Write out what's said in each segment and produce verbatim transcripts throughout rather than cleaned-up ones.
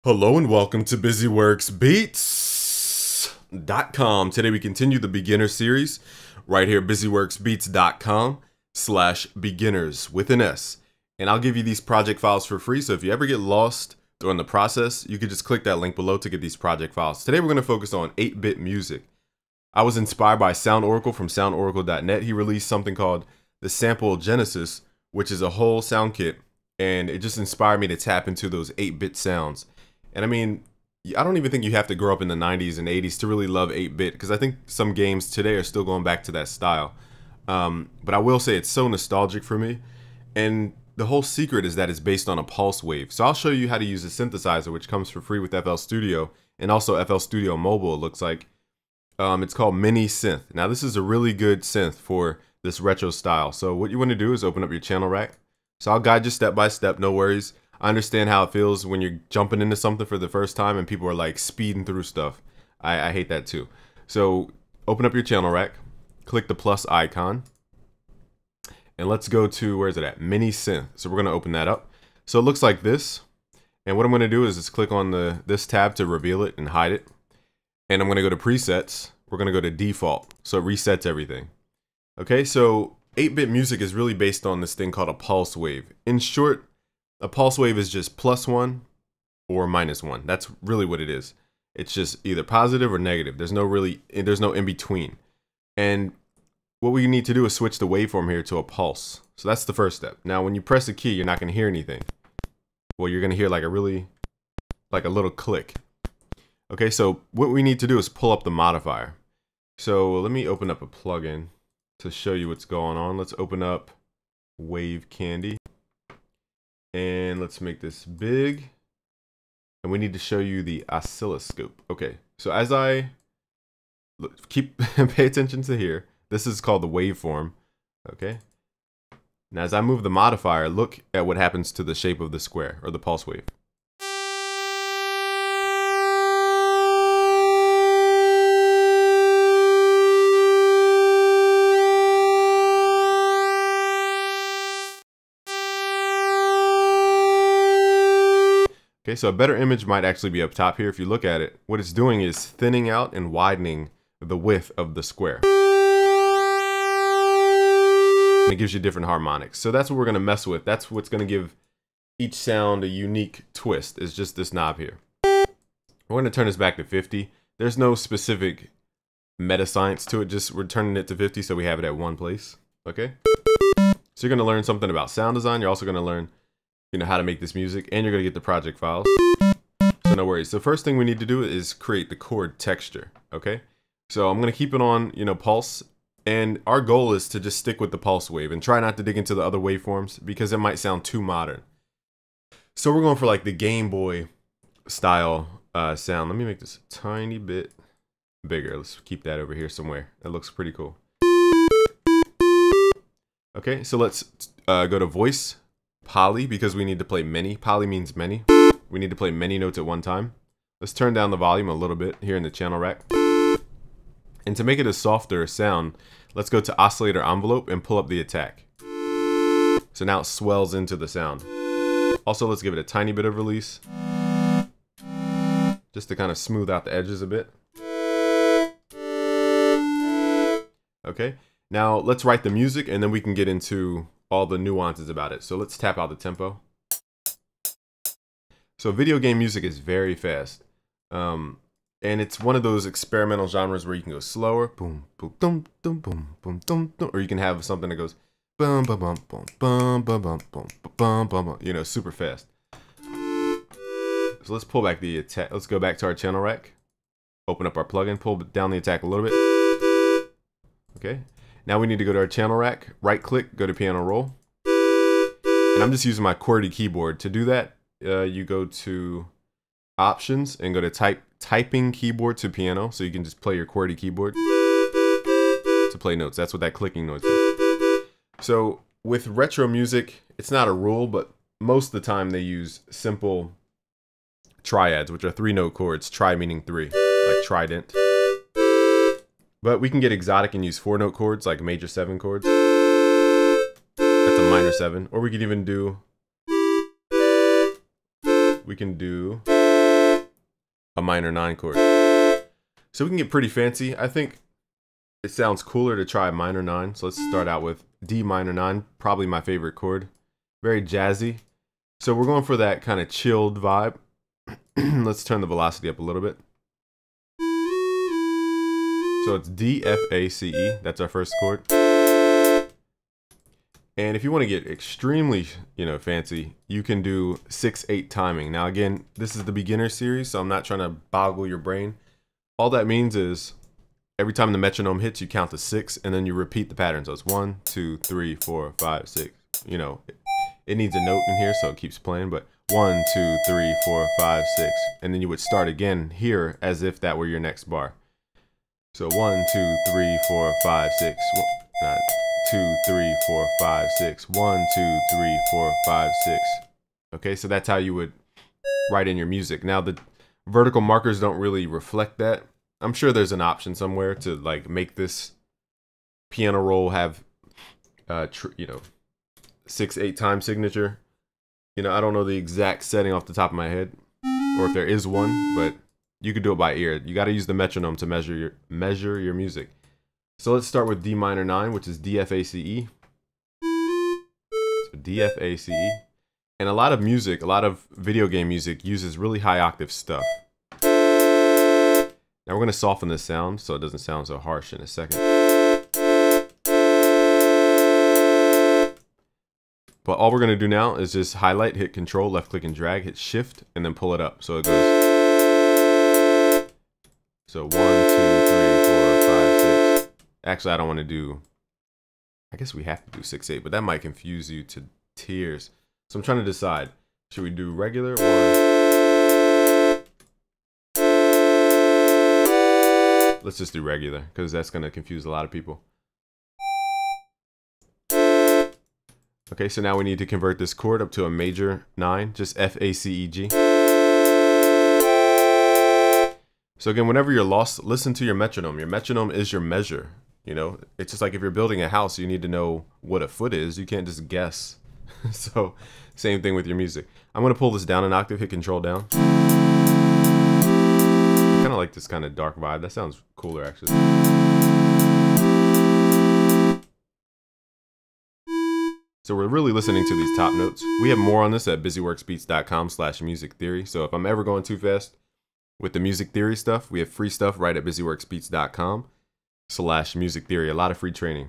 Hello and welcome to BusyWorks Beats dot com. Today we continue the beginner series right here at BusyWorks Beats dot com slash beginners with an S. And I'll give you these project files for free, so if you ever get lost during the process, you can just click that link below to get these project files. Today we're going to focus on eight bit music. I was inspired by Sound Oracle from sound oracle dot net. He released something called the Sample Genesis, which is a whole sound kit, and it just inspired me to tap into those eight bit sounds. And I mean, I don't even think you have to grow up in the nineties and eighties to really love eight bit, because I think some games today are still going back to that style. Um, but I will say it's so nostalgic for me. And the whole secret is that it's based on a pulse wave. So I'll show you how to use a synthesizer, which comes for free with F L Studio, and also F L Studio Mobile, it looks like. Um, it's called Mini Synth. Now this is a really good synth for this retro style. So what you want to do is open up your channel rack. So I'll guide you step by step, no worries. I understand how it feels when you're jumping into something for the first time and people are like speeding through stuff. I, I hate that too. So open up your channel rack, click the plus icon, and let's go to, where is it at? Mini Synth. So we're going to open that up. So it looks like this. And what I'm going to do is just click on the this tab to reveal it and hide it. And I'm going to go to presets. We're going to go to default. So it resets everything. Okay, so eight bit music is really based on this thing called a pulse wave. In short, a pulse wave is just plus one or minus one. That's really what it is. It's just either positive or negative. There's no really, there's no in between. And what we need to do is switch the waveform here to a pulse. So that's the first step. Now, when you press a key, you're not going to hear anything. Well, you're going to hear like a really, like a little click. Okay, so what we need to do is pull up the modifier. So let me open up a plugin to show you what's going on. Let's open up Wave Candy. And let's make this big. And we need to show you the oscilloscope. Okay, so as I look, keep pay attention to here. This is called the waveform. Okay. Now as I move the modifier, look at what happens to the shape of the square or the pulse wave. Okay, so a better image might actually be up top here. If you look at it, what it's doing is thinning out and widening the width of the square. And it gives you different harmonics. So that's what we're going to mess with. That's what's going to give each sound a unique twist, is just this knob here. We're going to turn this back to fifty. There's no specific meta science to it, just we're turning it to fifty so we have it at one place. Okay? So you're going to learn something about sound design. You're also going to learn you know how to make this music, and you're gonna get the project files. So no worries. So first thing we need to do is create the chord texture. Okay, so I'm gonna keep it on you know pulse, and our goal is to just stick with the pulse wave and try not to dig into the other waveforms because it might sound too modern. So we're going for like the Game Boy style uh, sound. Let me make this a tiny bit bigger. Let's keep that over here somewhere. That looks pretty cool. Okay, so let's uh, go to voice. Poly, because we need to play many. Poly means many. We need to play many notes at one time. Let's turn down the volume a little bit here in the channel rack. And to make it a softer sound, let's go to oscillator envelope and pull up the attack. So now it swells into the sound. Also, let's give it a tiny bit of release, just to kind of smooth out the edges a bit. Okay, now let's write the music and then we can get into all the nuances about it. So let's tap out the tempo. So video game music is very fast. Um, and it's one of those experimental genres where you can go slower, boom, boom, boom, boom, boom, boom, boom, boom, or you can have something that goes bum, bum, bum, bum, bum, bum, bum, bum, bum, bum, bum, you know, super fast. So let's pull back the attack. Let's go back to our channel rack, open up our plugin, pull down the attack a little bit. Okay. Now we need to go to our channel rack, right click, go to piano roll. And I'm just using my QWERTY keyboard. To do that, uh, you go to options and go to type typing keyboard to piano. So you can just play your QWERTY keyboard to play notes. That's what that clicking noise is. So with retro music, it's not a rule, but most of the time they use simple triads, which are three note chords, tri meaning three, like trident. But we can get exotic and use four note chords like major seven chords. That's a minor seven. Or we could even do we can do a minor nine chord. So we can get pretty fancy. I think it sounds cooler to try a minor nine. So let's start out with D minor nine, probably my favorite chord. Very jazzy. So we're going for that kind of chilled vibe. Let's turn the velocity up a little bit. So it's D, F, A, C, E. That's our first chord. And if you want to get extremely, you know, fancy, you can do six eight timing. Now again, this is the beginner series, so I'm not trying to boggle your brain. All that means is every time the metronome hits, you count to six, and then you repeat the pattern. So it's one, two, three, four, five, six. You know, it, it needs a note in here, so it keeps playing. But one, two, three, four, five, six, and then you would start again here as if that were your next bar. So one, two, three, four, five, six. One, two, three, four, five, six. One, two, three, four, five, six. Okay, so that's how you would write in your music. Now the vertical markers don't really reflect that. I'm sure there's an option somewhere to like make this piano roll have, uh, tr you know, six eight time signature. You know, I don't know the exact setting off the top of my head, or if there is one, but you could do it by ear. You got to use the metronome to measure your measure your music. So let's start with D minor nine, which is D, F, A, C, E. So D, F, A, C, E. And a lot of music, a lot of video game music uses really high octave stuff. Now we're going to soften this sound so it doesn't sound so harsh in a second. But all we're going to do now is just highlight, hit control, left click and drag, hit shift, and then pull it up. So it goes. So one, two, three, four, five, six. Actually, I don't want to do, I guess we have to do six eight, but that might confuse you to tears. So I'm trying to decide, should we do regular one? Let's just do regular, because that's going to confuse a lot of people. Okay, so now we need to convert this chord up to a major nine, just F, A, C, E, G. So again, whenever you're lost, listen to your metronome. Your metronome is your measure. You know, it's just like if you're building a house, you need to know what a foot is. You can't just guess. So same thing with your music. I'm going to pull this down an octave, hit control down. I kind of like this kind of dark vibe. That sounds cooler actually. So we're really listening to these top notes. We have more on this at busyworksbeats dot com slash music theory. So if I'm ever going too fast with the music theory stuff, we have free stuff right at busyworksbeats dot com slash music theory. A lot of free training.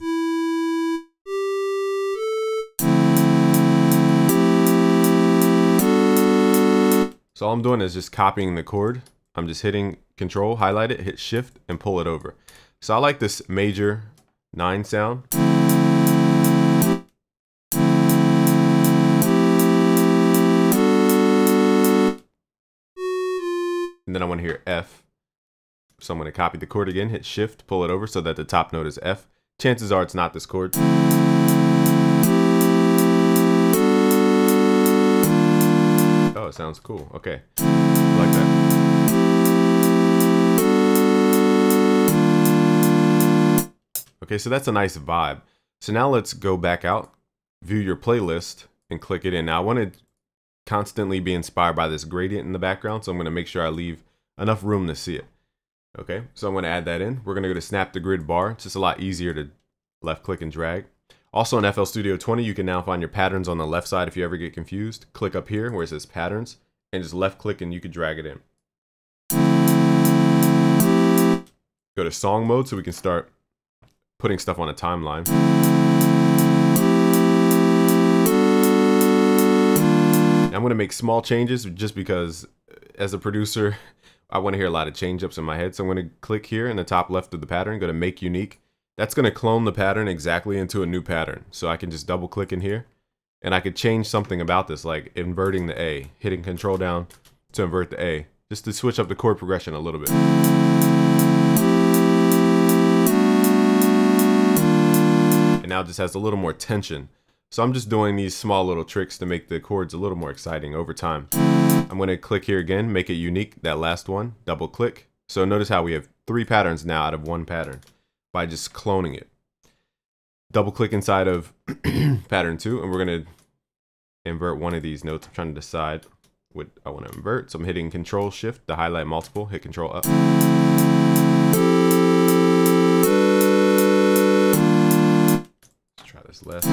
So all I'm doing is just copying the chord. I'm just hitting control, highlight it, hit shift, and pull it over. So I like this major nine sound. And then I want to hear F. So I'm going to copy the chord again, hit shift, pull it over so that the top note is F. Chances are it's not this chord. Oh, it sounds cool. Okay. I like that. Okay, so that's a nice vibe. So now let's go back out, view your playlist, and click it in. Now I want to constantly be inspired by this gradient in the background, so I'm going to make sure I leave enough room to see it. Okay, so I'm going to add that in. We're going to go to snap to grid bar. It's just a lot easier to left click and drag. Also in F L Studio twenty, you can now find your patterns on the left side if you ever get confused. Click up here where it says patterns and just left click and you can drag it in. Go to song mode so we can start putting stuff on a timeline. I'm going to make small changes just because as a producer, I want to hear a lot of change ups in my head. So I'm going to click here in the top left of the pattern, go to make unique. That's going to clone the pattern exactly into a new pattern. So I can just double click in here and I could change something about this, like inverting the A, hitting control down to invert the A, just to switch up the chord progression a little bit. And now it just has a little more tension. So I'm just doing these small little tricks to make the chords a little more exciting over time. I'm going to click here again, make it unique, that last one, double click. So notice how we have three patterns now out of one pattern by just cloning it. Double click inside of pattern two, and we're going to invert one of these notes. I'm trying to decide. what I want to invert. So I'm hitting Control Shift to highlight multiple, hit Control up. Let's try this left.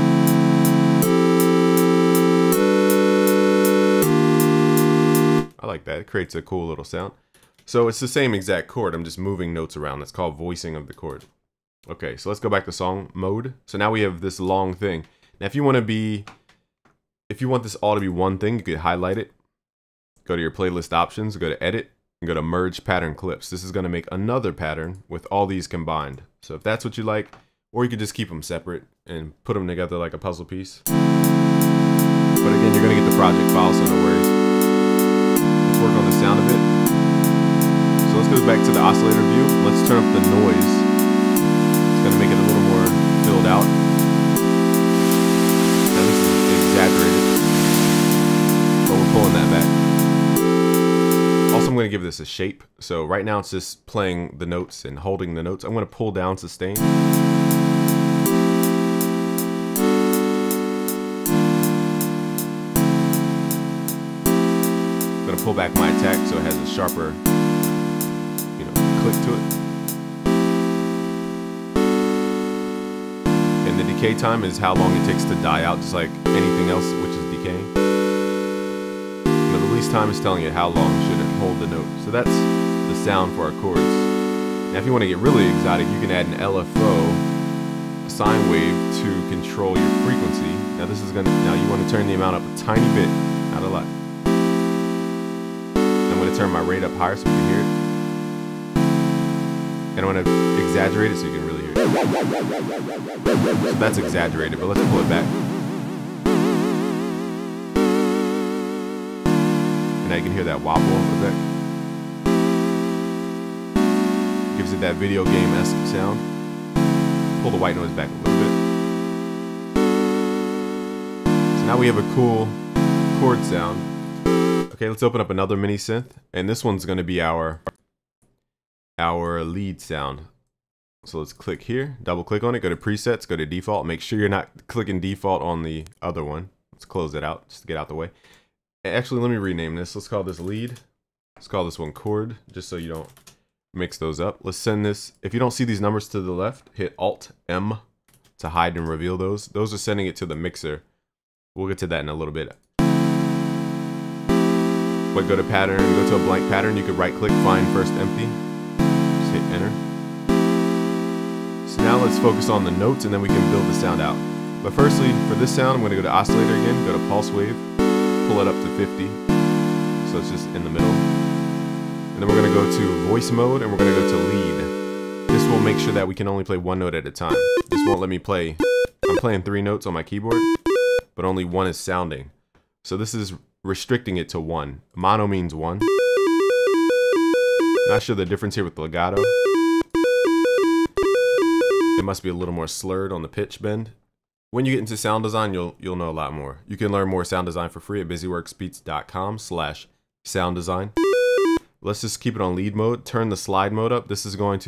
I like that. It creates a cool little sound. So it's the same exact chord. I'm just moving notes around. That's called voicing of the chord. Okay, so let's go back to song mode. So now we have this long thing. Now if you want to be, if you want this all to be one thing, you could highlight it, go to your playlist options, go to edit, and go to merge pattern clips. This is going to make another pattern with all these combined. So if that's what you like, or you could just keep them separate and put them together like a puzzle piece. But again, you're going to get the project file, so no worries. Let's work on the sound of it. So let's go back to the oscillator view. Let's turn up the noise. It's going to make it a little more filled out. Now this is exaggerated, but we're pulling that back. Also, I'm going to give this a shape. So right now it's just playing the notes and holding the notes. I'm going to pull down sustain. I'm going to pull back my attack so it has a sharper, you know, click to it. And the decay time is how long it takes to die out, just like anything else which is decaying. And the release time is telling it how long should it hold the note. So that's the sound for our chords. Now if you want to get really exotic, you can add an L F O, a sine wave, to control your frequency. Now this is going to, now you want to turn the amount up a tiny bit, not a lot. I'm going to turn my rate up higher so we can hear it. And I want to exaggerate it so you can really hear it. So that's exaggerated, but let's pull it back. And now you can hear that wobble effect. Gives it that video game-esque sound. Pull the white noise back a little bit. So now we have a cool chord sound. Okay, let's open up another mini synth, and this one's going to be our our lead sound. So let's click here, double click on it, go to presets, go to default. Make sure you're not clicking default on the other one. Let's close it out just to get out the way. Actually, let me rename this. Let's call this lead. Let's call this one chord, just so you don't mix those up. Let's send this. If you don't see these numbers to the left, hit Alt M to hide and reveal those. Those are sending it to the mixer. We'll get to that in a little bit. But go to pattern, go to a blank pattern. You could right click, find first empty. Just hit enter. So now let's focus on the notes and then we can build the sound out. But firstly, for this sound, I'm going to go to oscillator again, go to pulse wave, pull it up to fifty. So it's just in the middle. And then we're going to go to voice mode and we're going to go to lead. This will make sure that we can only play one note at a time. This won't let me play. I'm playing three notes on my keyboard, but only one is sounding. So this is restricting it to one. Mono means one. Not sure the difference here with legato. It must be a little more slurred on the pitch bend. When you get into sound design, you'll you'll know a lot more. You can learn more sound design for free at busyworksbeats dot com slash sound design. Let's just keep it on lead mode. Turn the slide mode up. This is going to,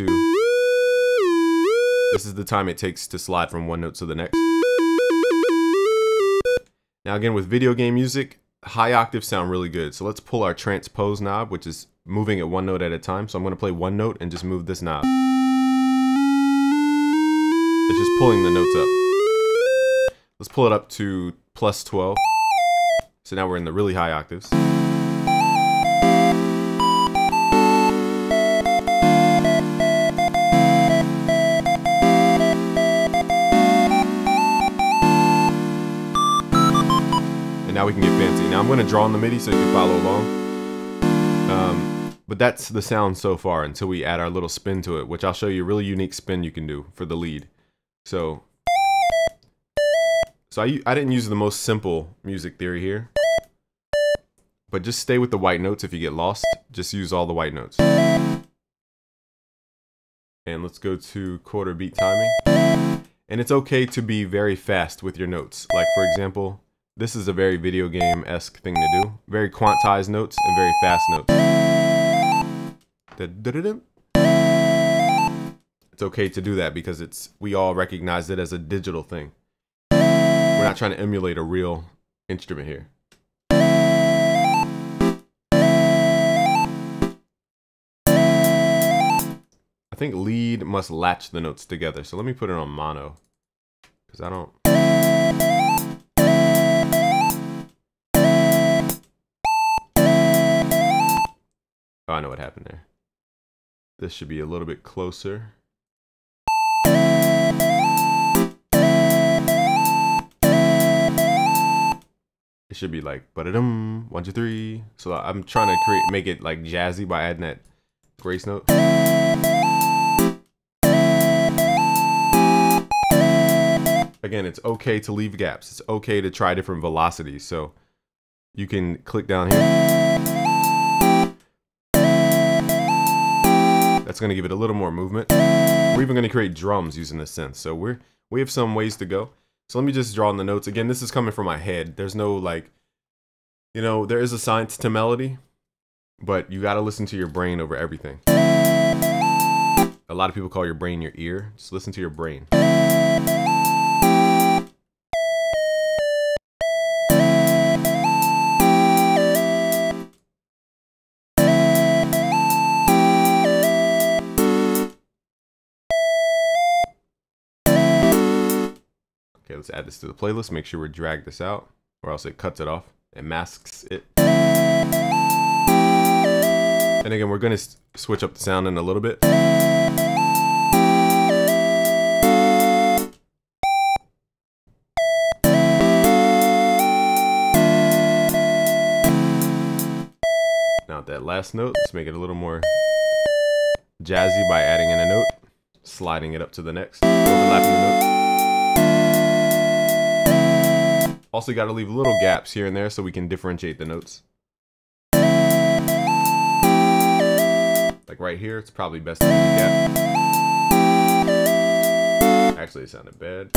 this is the time it takes to slide from one note to the next. Now again, with video game music, high octaves sound really good. So let's pull our transpose knob, which is moving it one note at a time. So I'm going to play one note and just move this knob. It's just pulling the notes up. Let's pull it up to plus twelve. So now we're in the really high octaves. And now we can get fancy. Now I'm going to draw on the MIDI so you can follow along. Um, but that's the sound so far until we add our little spin to it, which I'll show you a really unique spin you can do for the lead. So, so I, I didn't use the most simple music theory here, but just stay with the white notes. If you get lost, just use all the white notes. And let's go to quarter beat timing. And it's okay to be very fast with your notes. Like for example, this is a very video game-esque thing to do. Very quantized notes and very fast notes. Da-da-da-da. It's okay to do that because it's we all recognize it as a digital thing. We're not trying to emulate a real instrument here. think lead must latch the notes together. So let me put it on mono, because I don't. Oh, I know what happened there. This should be a little bit closer. It should be like ba-da-dum, one, two, three. So I'm trying to create, make it like jazzy by adding that grace note. Again, it's okay to leave gaps. It's okay to try different velocities. So you can click down here. That's going to give it a little more movement. We're even going to create drums using this synth. So we're we have some ways to go. So let me just draw in the notes. Again, this is coming from my head. There's no like, you know, there is a science to melody, but you got to listen to your brain over everything. A lot of people call your brain your ear. Just listen to your brain. Okay, let's add this to the playlist. Make sure we drag this out, or else it cuts it off. It masks it. And again, we're going to switch up the sound in a little bit. Now that last note, let's make it a little more jazzy by adding in a note, sliding it up to the next, overlapping the note. Also, got to leave little gaps here and there so we can differentiate the notes. Like right here, it's probably best to leave a gap. Actually, it sounded bad.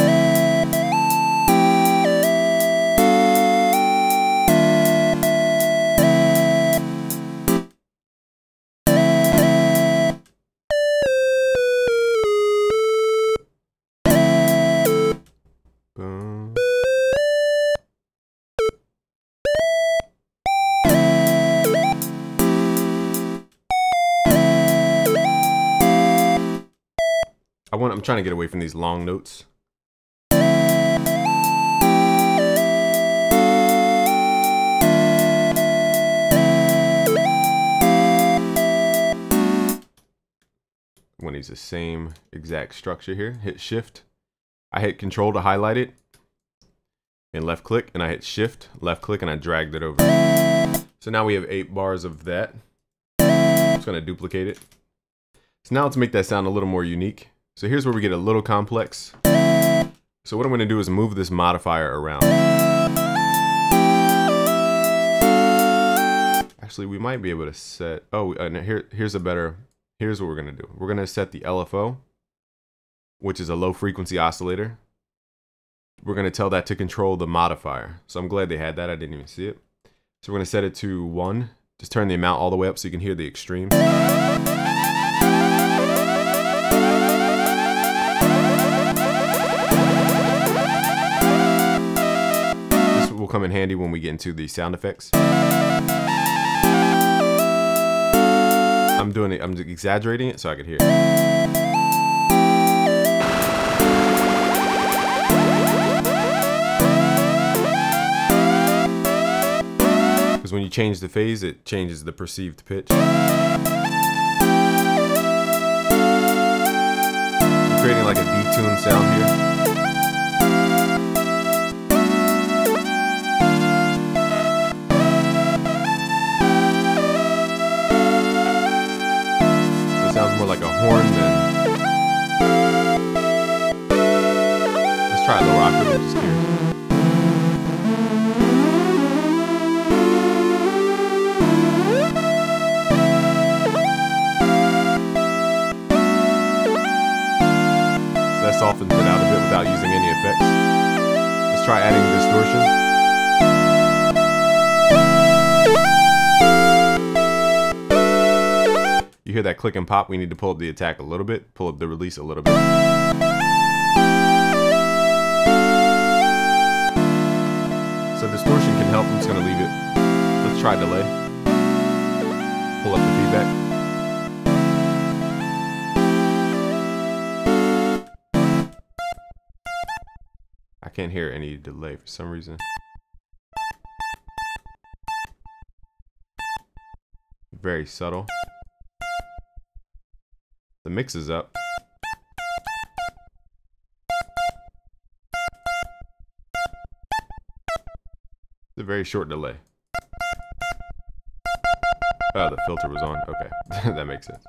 Boom. I want, I'm trying to get away from these long notes. I want to use the same exact structure here. Hit shift. I hit control to highlight it. And left click, and I hit shift, left click, and I dragged it over. So now we have eight bars of that. I'm just gonna duplicate it. So now let's make that sound a little more unique. So here's where we get a little complex. So what I'm going to do is move this modifier around. Actually, we might be able to set... Oh, uh, here, here's a better... Here's what we're going to do. We're going to set the L F O, which is a low frequency oscillator. We're going to tell that to control the modifier. So I'm glad they had that. I didn't even see it. So we're going to set it to one. Just turn the amount all the way up so you can hear the extremes. Will come in handy when we get into the sound effects. I'm doing it, I'm exaggerating it so I could hear it. Because when you change the phase, it changes the perceived pitch. I'm creating like a detuned sound here. More like a horn than. Let's try a low octave and just hear. So that softens it out a bit without using any effects. Let's try adding distortion. You hear that click and pop, we need to pull up the attack a little bit, pull up the release a little bit. So distortion can help, I'm just gonna leave it. Let's try delay. Pull up the feedback. can't hear any delay for some reason. Very subtle. The mix is up. It's a very short delay. Oh, the filter was on. Okay, that makes sense.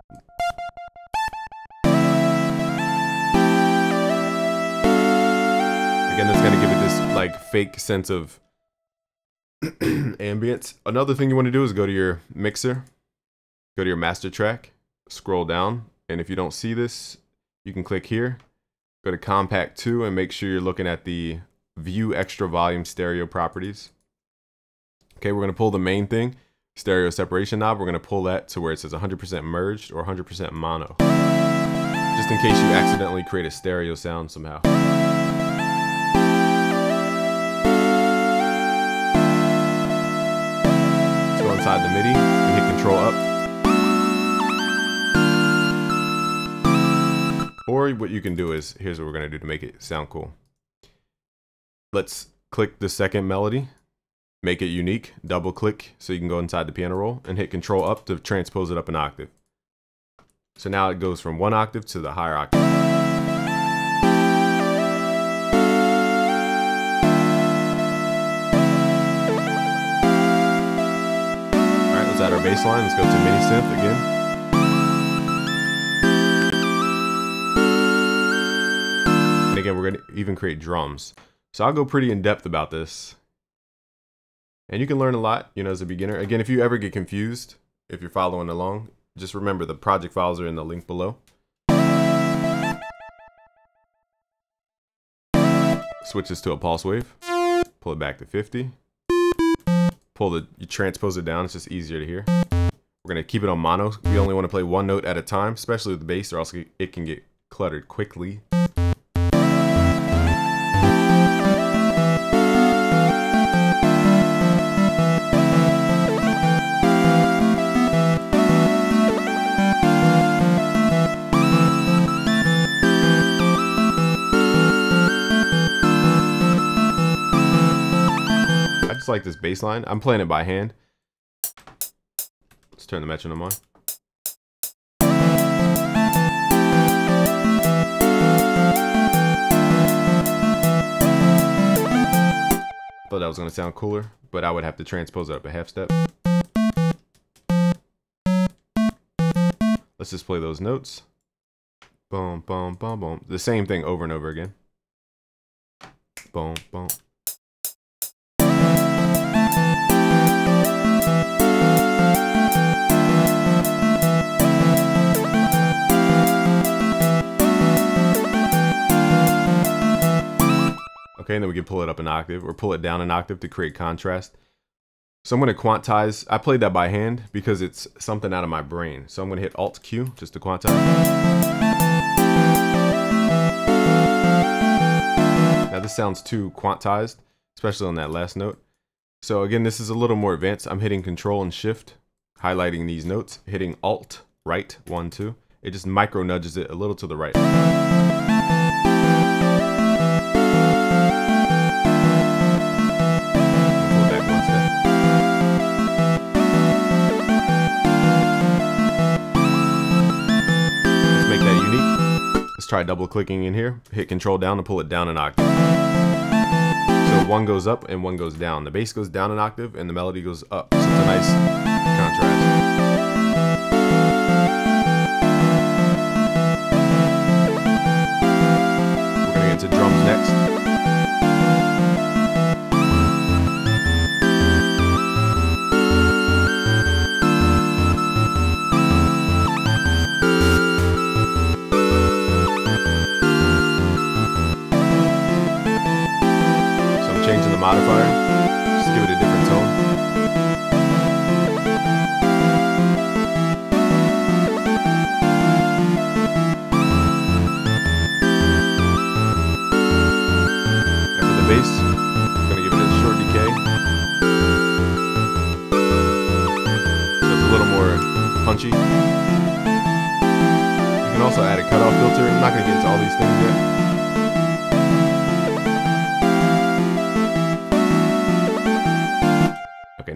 Again, that's gonna give it this like fake sense of ambience. Another thing you want to do is go to your mixer, go to your master track, scroll down, and if you don't see this, you can click here, go to compact two, and make sure you're looking at the view extra volume stereo properties. Okay, we're gonna pull the main thing, stereo separation knob. We're gonna pull that to where it says one hundred percent merged or one hundred percent mono, just in case you accidentally create a stereo sound somehow. Inside the MIDI and hit control up. Or what you can do is, here's what we're gonna do to make it sound cool. Let's click the second melody, make it unique, double click so you can go inside the piano roll and hit control up to transpose it up an octave. So now it goes from one octave to the higher octave. At our bass line, let's go to mini synth again. And again, we're going to even create drums. So I'll go pretty in depth about this. And you can learn a lot, you know, as a beginner. Again, if you ever get confused, if you're following along, just remember the project files are in the link below. Switch this to a pulse wave. Pull it back to fifty. Pull the, you transpose it down, it's just easier to hear. We're gonna keep it on mono. We only wanna play one note at a time, especially with the bass, or else it can get cluttered quickly. Like this bass line. I'm playing it by hand. Let's turn the metronome on. Thought that was going to sound cooler, but I would have to transpose it up a half step. Let's just play those notes. Boom, boom, boom, boom. The same thing over and over again. Boom, boom. Okay, and then we can pull it up an octave or pull it down an octave to create contrast. So I'm going to quantize. I played that by hand because it's something out of my brain. So I'm going to hit Alt Q just to quantize. Now this sounds too quantized, especially on that last note. So again, this is a little more advanced. I'm hitting Control and Shift, highlighting these notes, hitting Alt right, one, two. It just micro nudges it a little to the right. Try double clicking in here, hit control down to pull it down an octave. So one goes up and one goes down. The bass goes down an octave and the melody goes up. So it's a nice contrast. We're gonna get into drums next. Modifier, just give it a different tone. After the bass, I'm gonna give it a short decay. So it's a little more punchy. You can also add a cutoff filter. I'm not gonna get into all these things yet.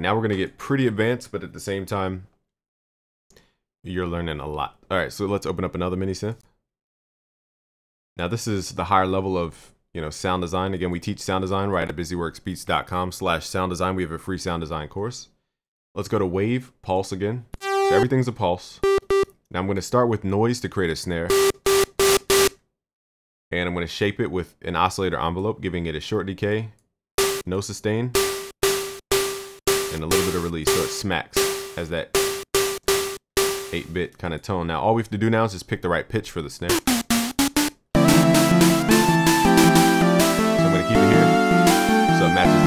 now we're gonna get pretty advanced, but at the same time, you're learning a lot. All right, so let's open up another mini synth. Now this is the higher level of, you know, sound design. Again, we teach sound design right at busyworksbeats dot com slash sound design. We have a free sound design course. Let's go to wave, pulse again. So everything's a pulse. Now I'm gonna start with noise to create a snare. And I'm gonna shape it with an oscillator envelope, giving it a short decay, no sustain, and a little bit of release, so it smacks, has that eight bit kind of tone. Now all we have to do now is just pick the right pitch for the snare. So I'm gonna keep it here, so it matches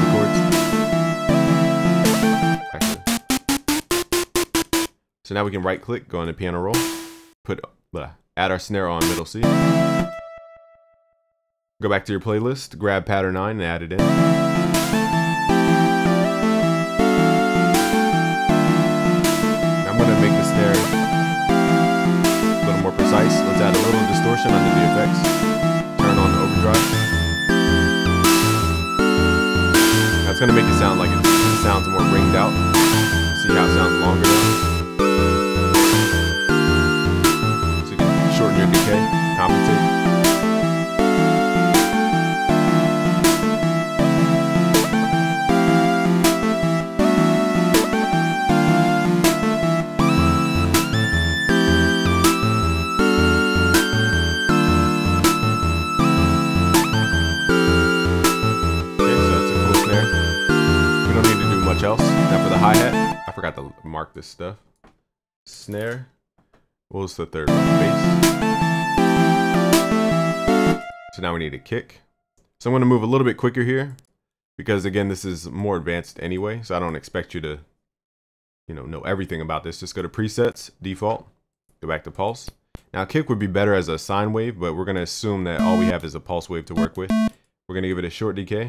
the chords. Actually. So now we can right click, go into piano roll, put, blah, add our snare on middle C. Go back to your playlist, grab pattern nine and add it in. I'm going to make the snare a little more precise. Let's add a little distortion under the effects. Turn on the overdrive. That's going to make it sound like it, it sounds more ringed out. See how it sounds longer now? So you can shorten your decay, compensate. Else. Now for the hi-hat, I forgot to mark this stuff. Snare. What was the third one? Bass. So now we need a kick. So I'm going to move a little bit quicker here because again, this is more advanced anyway. So I don't expect you to, you know, know everything about this. Just go to presets, default, go back to pulse. Now kick would be better as a sine wave, but we're going to assume that all we have is a pulse wave to work with. We're going to give it a short decay.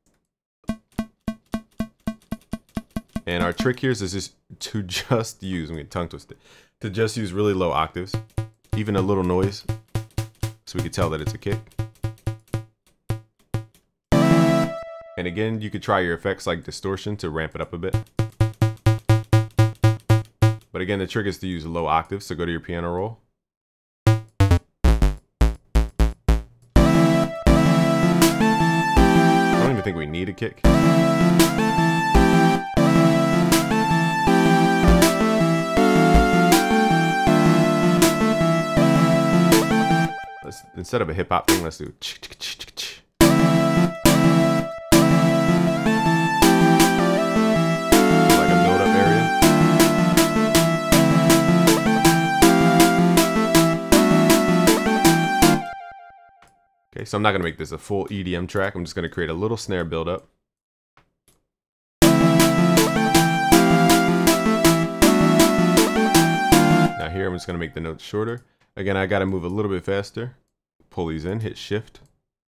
And our trick here is just to just use, I'm getting tongue twisted, to just use really low octaves, even a little noise, so we can tell that it's a kick. And again, you could try your effects like distortion to ramp it up a bit. But again, the trick is to use low octaves, so go to your piano roll. I don't even think we need a kick. Let's, instead of a hip hop thing, let's do ch ch ch ch ch. Like a build up area. Okay, so I'm not gonna make this a full E D M track. I'm just gonna create a little snare build up. Now here I'm just gonna make the notes shorter. Again, I gotta move a little bit faster. Pull these in, hit shift.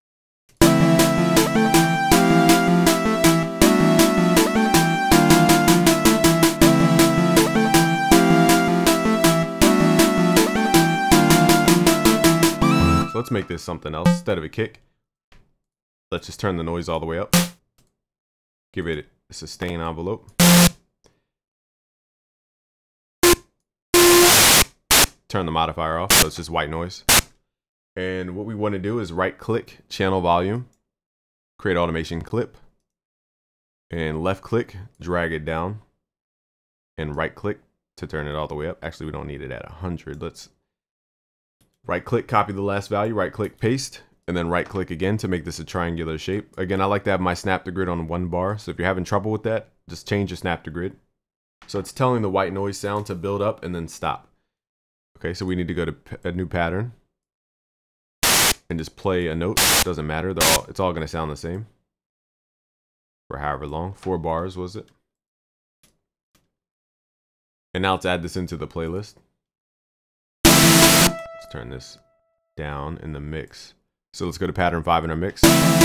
So let's make this something else. Instead of a kick, let's just turn the noise all the way up. Give it a sustain envelope. Turn the modifier off, so it's just white noise. And what we want to do is right click, channel volume, create automation clip, and left click, drag it down, and right click to turn it all the way up. Actually, we don't need it at one hundred. Let's right click, copy the last value, right click, paste, and then right click again to make this a triangular shape. Again, I like to have my snap to grid on one bar, so if you're having trouble with that, just change your snap to grid. So it's telling the white noise sound to build up and then stop. Okay, so we need to go to a new pattern and just play a note. It doesn't matter. They're all, it's all going to sound the same for however long. Four bars was it? And now let's add this into the playlist. Let's turn this down in the mix. So let's go to pattern five in our mix.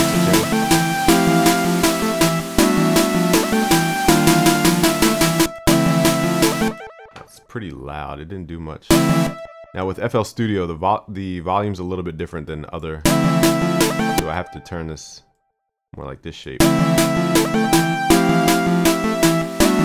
That's pretty loud. It didn't do much. Now with F L Studio, the vo the volume's a little bit different than other. So I have to turn this more like this shape.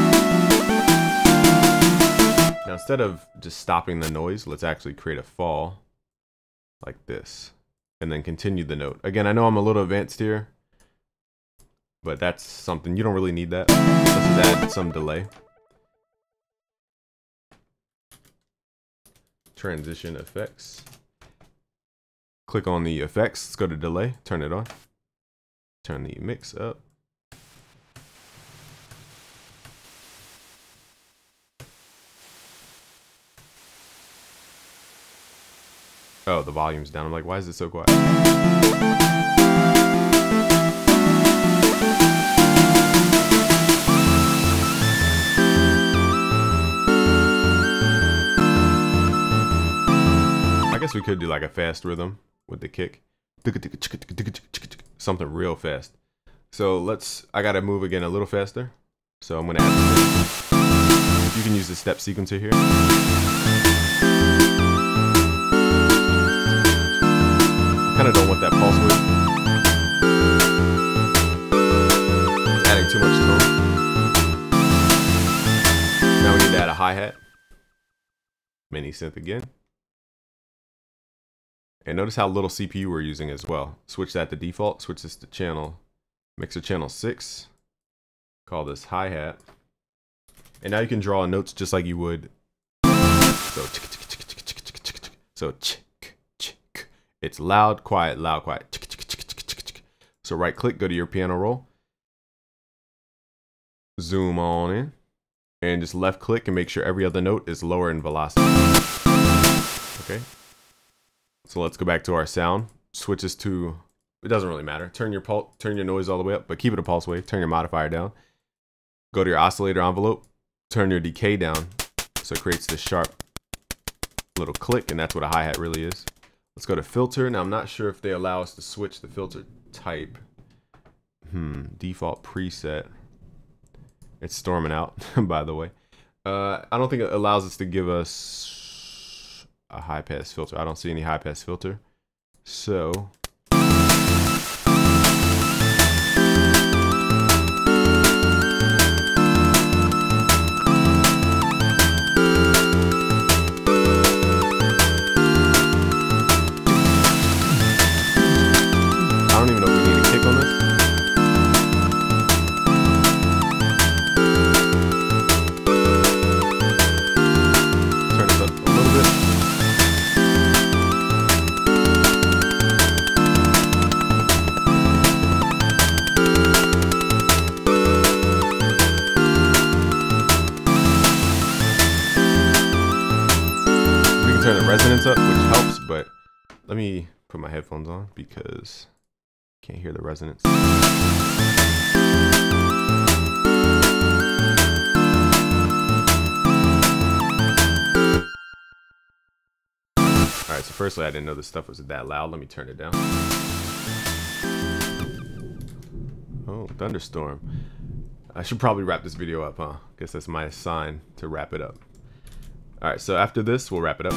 instead of just stopping the noise, let's actually create a fall like this and then continue the note. Again, I know I'm a little advanced here, but that's something you don't really need that. Let's just add some delay. Transition effects. Click on the effects, let's go to delay, turn it on. Turn the mix up. Oh, the volume's down. I'm like, why is it so quiet? I guess we could do like a fast rhythm with the kick. Something real fast. So let's, I gotta move again a little faster. So I'm gonna add, you can use the step sequencer here. I kinda don't want that pulse width. Adding too much tone. Now we need to add a hi-hat. Mini synth again. And notice how little C P U we're using as well. Switch that to default, switch this to channel, mixer channel six. Call this hi-hat. And now you can draw notes just like you would. So, so it's loud, quiet, loud, quiet. So right click, go to your piano roll. Zoom on in. And just left click and make sure every other note is lower in velocity. Okay. So let's go back to our sound. Switch this to, it doesn't really matter. Turn your pulse, turn your noise all the way up, but keep it a pulse wave. Turn your modifier down. Go to your oscillator envelope. Turn your decay down so it creates this sharp little click, and that's what a hi-hat really is. Let's go to filter. Now I'm not sure if they allow us to switch the filter type. Hmm, default preset. It's storming out, by the way. Uh, I don't think it allows us to give us a high pass filter. I don't see any high pass filter. So turn the resonance up, which helps, but let me put my headphones on because I can't hear the resonance. Alright, so firstly, I didn't know this stuff was that loud. Let me turn it down. Oh, thunderstorm. I should probably wrap this video up, huh? Guess that's my sign to wrap it up. Alright, so after this, we'll wrap it up.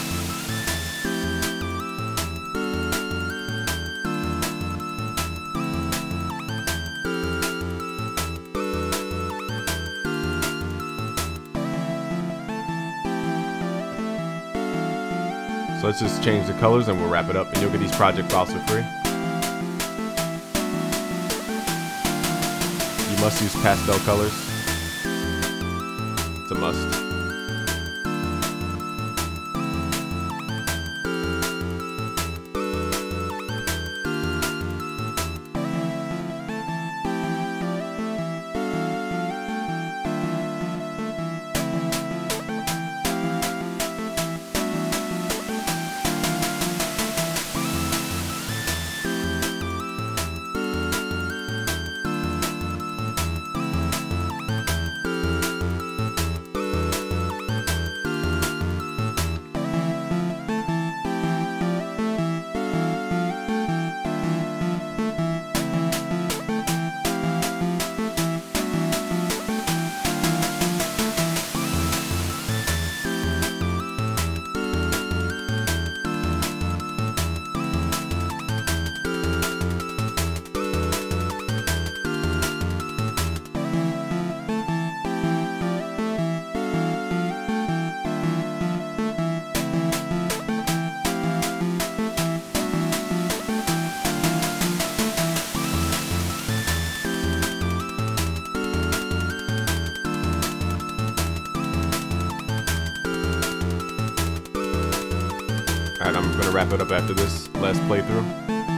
So let's just change the colors and we'll wrap it up, and you'll get these project files for free. You must use pastel colors. It's a must. Alright, I'm gonna wrap it up after this last playthrough.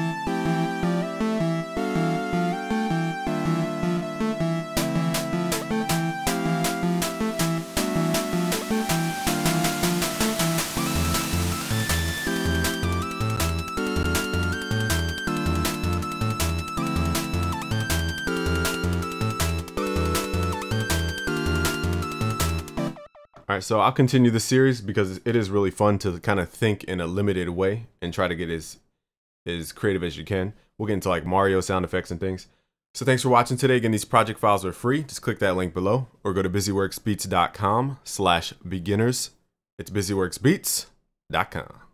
Alright, so I'll continue the series because it is really fun to kind of think in a limited way and try to get as, as creative as you can. We'll get into like Mario sound effects and things. So thanks for watching today. Again, these project files are free. Just click that link below or go to busyworksbeats dot com slash beginners. It's busyworksbeats dot com.